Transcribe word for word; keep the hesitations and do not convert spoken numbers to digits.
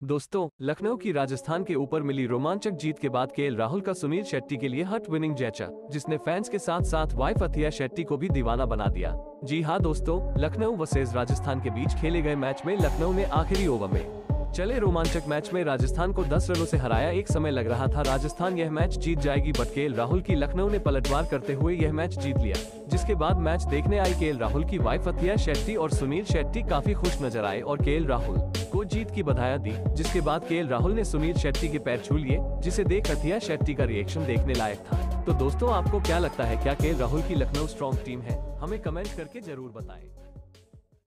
दोस्तों, लखनऊ की राजस्थान के ऊपर मिली रोमांचक जीत के बाद केएल राहुल का सुनील शेट्टी के लिए हट विनिंग जैचा, जिसने फैंस के साथ साथ वाइफ अथिया शेट्टी को भी दीवाना बना दिया। जी हां दोस्तों, लखनऊ वर्सेस राजस्थान के बीच खेले गए मैच में लखनऊ ने आखिरी ओवर में चले रोमांचक मैच में राजस्थान को दस रनों से हराया। एक समय लग रहा था राजस्थान यह मैच जीत जाएगी, बट केएल राहुल की लखनऊ ने पलटवार करते हुए यह मैच जीत लिया। जिसके बाद मैच देखने आई केएल राहुल की वाइफ अथिया शेट्टी और सुनील शेट्टी काफी खुश नजर आए और केएल राहुल को जीत की बधाई दी। जिसके बाद केएल राहुल ने सुनील शेट्टी के पैर छू लिए, जिसे देख अथिया शेट्टी का रिएक्शन देखने लायक था। तो दोस्तों, आपको क्या लगता है, क्या केएल राहुल की लखनऊ स्ट्रॉन्ग टीम है? हमें कमेंट करके जरूर बताएं।